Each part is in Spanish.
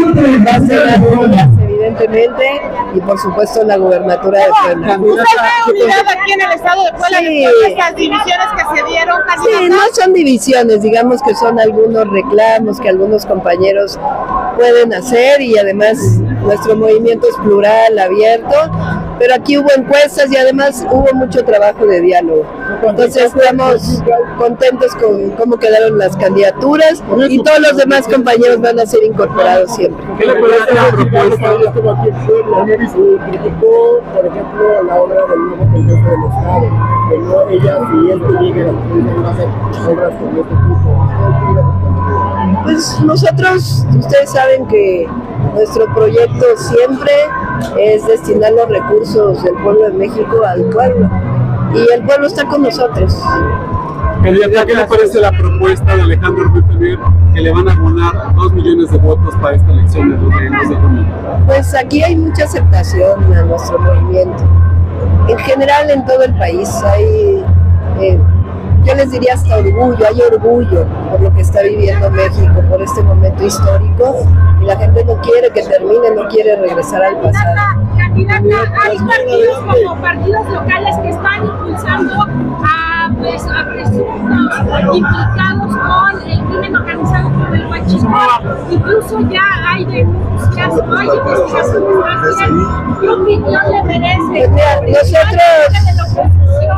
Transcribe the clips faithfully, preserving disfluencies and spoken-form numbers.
va a ser Artigas, evidentemente, y por supuesto la gubernatura de Puebla. ¿Usted ve unidad aquí en el estado de Puebla Sí. después de estas divisiones que se dieron? Sí, no son divisiones, digamos que son algunos reclamos que algunos compañeros pueden hacer y además nuestro movimiento es plural, abierto, pero aquí hubo encuestas y además hubo mucho trabajo de diálogo. Entonces estamos contentos con cómo quedaron las candidaturas y todos los demás compañeros van a ser incorporados siempre. ¿Qué le parece la propuesta? Yo estuve aquí en Puebla y criticó, por ejemplo, la obra del nuevo Congreso del Estado, que no ella, si él que llegue a la va a hacer obras con este tipo. Pues nosotros, ustedes saben que nuestro proyecto siempre es destinar los recursos del pueblo de México al pueblo y el pueblo está con nosotros. Candidata, ¿qué le parece la propuesta de Alejandro Ruiz que le van a abonar dos millones de votos para esta elección del dos de junio? Pues aquí hay mucha aceptación a nuestro movimiento. En general en todo el país hay, eh, yo les diría hasta orgullo, hay orgullo por lo que está viviendo México, por este momento histórico, y la gente no quiere que termine, no quiere regresar al pasado. Candidata, hay partidos como partidos locales que están impulsando a, pues, a presuntos implicados con el crimen organizado como el huachismo. Incluso ya hay denuncias, hay investigaciones. ¿Qué opinión le merece? Pues mira, nosotros...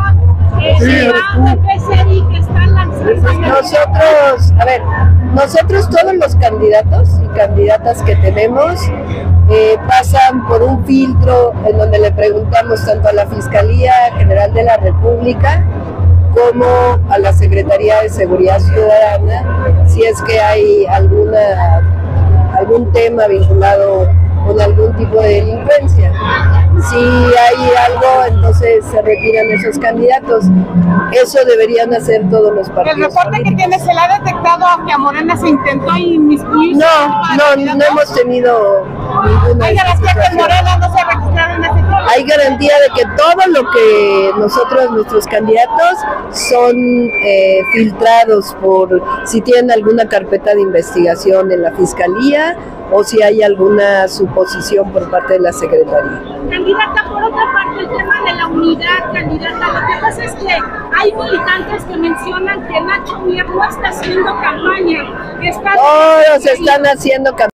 Nosotros, a ver, nosotros todos los candidatos y candidatas que tenemos eh, pasan por un filtro en donde le preguntamos tanto a la Fiscalía General de la República como a la Secretaría de Seguridad Ciudadana si es que hay alguna algún tema vinculado con algún tipo de delincuencia. Si hay algo, entonces se retiran esos candidatos. Eso deberían hacer todos los partidos. El reporte políticos. Que tiene, ¿se le ha detectado que a Morena se intentó inmiscuir? No, no, no hemos tenido ninguna. ¿Hay garantía que en Morena no se registraron ese tema? Hay garantía de que todo lo que nosotros, nuestros candidatos, son eh, filtrados por si tienen alguna carpeta de investigación en la Fiscalía o si hay alguna suposición por parte de la Secretaría. Candidata, por otra parte, el tema de la unidad, candidata, lo que pasa es que hay militantes que mencionan que Nacho Mier no está haciendo campaña. Que está Todos están haciendo campaña.